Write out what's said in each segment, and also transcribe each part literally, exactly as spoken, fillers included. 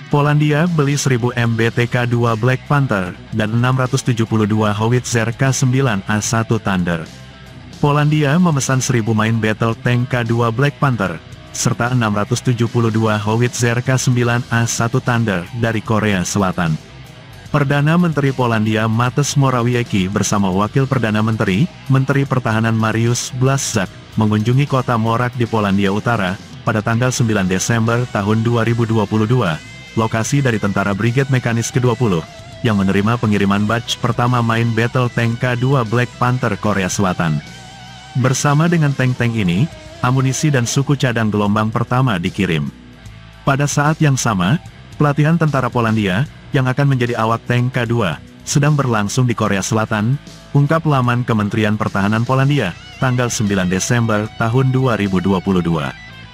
Polandia beli seribu M B T K dua Black Panther dan enam ratus tujuh puluh dua Howitzer K sembilan A satu Thunder. Polandia memesan seribu main battle tank K dua Black Panther, serta enam ratus tujuh puluh dua Howitzer K sembilan A satu Thunder dari Korea Selatan. Perdana Menteri Polandia Mateusz Morawiecki bersama Wakil Perdana Menteri, Menteri Pertahanan Mariusz Blaszczak, mengunjungi kota Moraw di Polandia Utara, pada tanggal sembilan Desember tahun dua ribu dua puluh dua, lokasi dari Tentara Brigade Mekanis ke dua puluh, yang menerima pengiriman batch pertama main battle tank K dua Black Panther Korea Selatan. Bersama dengan tank-tank ini, amunisi dan suku cadang gelombang pertama dikirim. Pada saat yang sama, pelatihan tentara Polandia, yang akan menjadi awak tank K dua, sedang berlangsung di Korea Selatan, ungkap laman Kementerian Pertahanan Polandia, tanggal sembilan Desember tahun dua ribu dua puluh dua.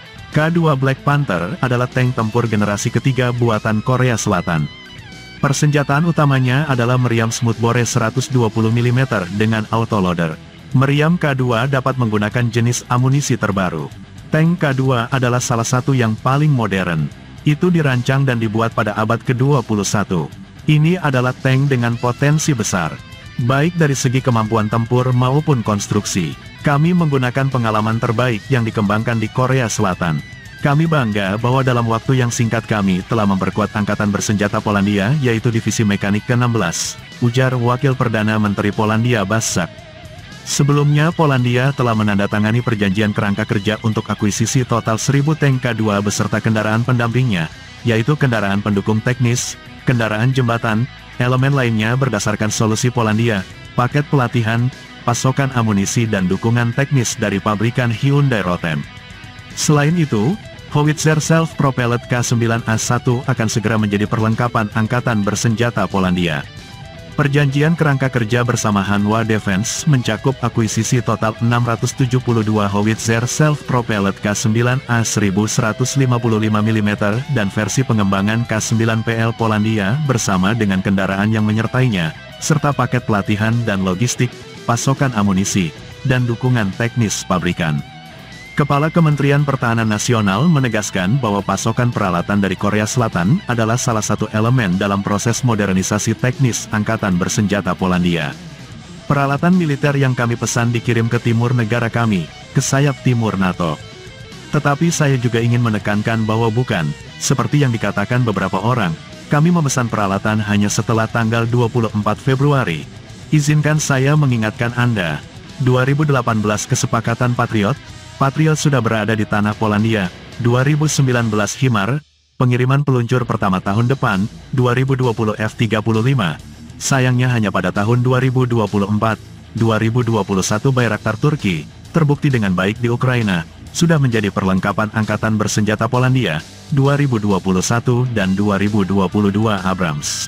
K dua Black Panther adalah tank tempur generasi ketiga buatan Korea Selatan. Persenjataan utamanya adalah meriam smoothbore seratus dua puluh milimeter dengan autoloader. Meriam K dua dapat menggunakan jenis amunisi terbaru. Tank K dua adalah salah satu yang paling modern. Itu dirancang dan dibuat pada abad ke dua puluh satu. Ini adalah tank dengan potensi besar, baik dari segi kemampuan tempur maupun konstruksi. Kami menggunakan pengalaman terbaik yang dikembangkan di Korea Selatan. Kami bangga bahwa dalam waktu yang singkat kami telah memperkuat Angkatan Bersenjata Polandia, yaitu Divisi Mekanik ke enam belas, ujar Wakil Perdana Menteri Polandia Blaszczak. Sebelumnya Polandia telah menandatangani perjanjian kerangka kerja untuk akuisisi total seribu tank K dua beserta kendaraan pendampingnya, yaitu kendaraan pendukung teknis, kendaraan jembatan, elemen lainnya berdasarkan solusi Polandia, paket pelatihan, pasokan amunisi dan dukungan teknis dari pabrikan Hyundai Rotem. Selain itu, Howitzer Self-Propelled K sembilan A satu akan segera menjadi perlengkapan Angkatan Bersenjata Polandia. Perjanjian kerangka kerja bersama Hanwha Defense mencakup akuisisi total enam ratus tujuh puluh dua Howitzer Self-Propelled K sembilan A seribu seratus lima puluh lima milimeter dan versi pengembangan K sembilan P L Polandia bersama dengan kendaraan yang menyertainya, serta paket pelatihan dan logistik, pasokan amunisi, dan dukungan teknis pabrikan. Kepala Kementerian Pertahanan Nasional menegaskan bahwa pasokan peralatan dari Korea Selatan adalah salah satu elemen dalam proses modernisasi teknis Angkatan Bersenjata Polandia. Peralatan militer yang kami pesan dikirim ke timur negara kami, ke sayap timur NATO. Tetapi saya juga ingin menekankan bahwa bukan, seperti yang dikatakan beberapa orang, kami memesan peralatan hanya setelah tanggal dua puluh empat Februari. Izinkan saya mengingatkan Anda, dua ribu delapan belas Kesepakatan Patriot, Patriot sudah berada di tanah Polandia. Dua ribu sembilan belas HIMARS, pengiriman peluncur pertama tahun depan, dua ribu dua puluh F tiga puluh lima. Sayangnya hanya pada tahun dua ribu dua puluh empat, dua ribu dua puluh satu Bayraktar Turki, terbukti dengan baik di Ukraina, sudah menjadi perlengkapan Angkatan Bersenjata Polandia, dua ribu dua puluh satu dan dua ribu dua puluh dua Abrams.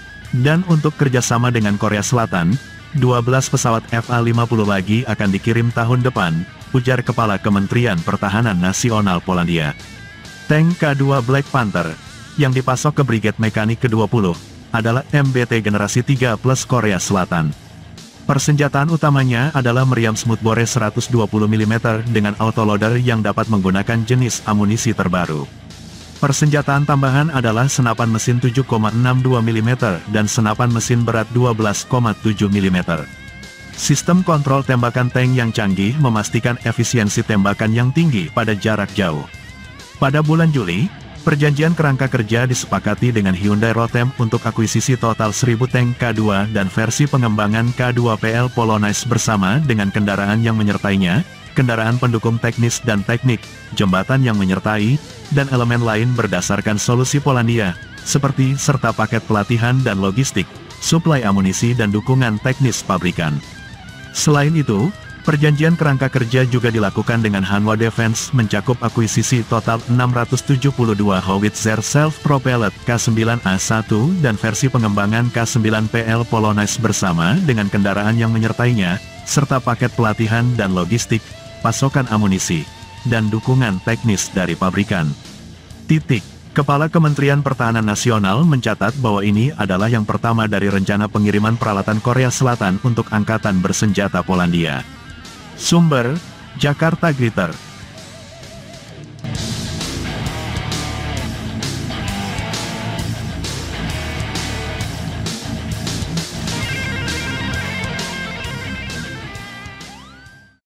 Dan untuk kerjasama dengan Korea Selatan, dua belas pesawat F A lima puluh lagi akan dikirim tahun depan, ujar Kepala Kementerian Pertahanan Nasional Polandia. Tank K dua Black Panther, yang dipasok ke Brigade Mekanik ke dua puluh, adalah M B T generasi tiga plus Korea Selatan. Persenjataan utamanya adalah meriam smoothbore seratus dua puluh milimeter dengan autoloader yang dapat menggunakan jenis amunisi terbaru. Persenjataan tambahan adalah senapan mesin tujuh koma enam dua milimeter dan senapan mesin berat dua belas koma tujuh milimeter. Sistem kontrol tembakan tank yang canggih memastikan efisiensi tembakan yang tinggi pada jarak jauh. Pada bulan Juli, perjanjian kerangka kerja disepakati dengan Hyundai Rotem untuk akuisisi total seribu tank K dua dan versi pengembangan K dua P L Polonaise bersama dengan kendaraan yang menyertainya, kendaraan pendukung teknis dan teknik, jembatan yang menyertai, dan elemen lain berdasarkan solusi Polandia, seperti serta paket pelatihan dan logistik, suplai amunisi dan dukungan teknis pabrikan. Selain itu, perjanjian kerangka kerja juga dilakukan dengan Hanwha Defense mencakup akuisisi total enam ratus tujuh puluh dua Howitzer Self-Propelled K sembilan A satu dan versi pengembangan K sembilan P L Polonaise bersama dengan kendaraan yang menyertainya, serta paket pelatihan dan logistik, pasokan amunisi, dan dukungan teknis dari pabrikan. Titik. Kepala Kementerian Pertahanan Nasional mencatat bahwa ini adalah yang pertama dari rencana pengiriman peralatan Korea Selatan untuk Angkatan Bersenjata Polandia. Sumber, Jakarta Gritter.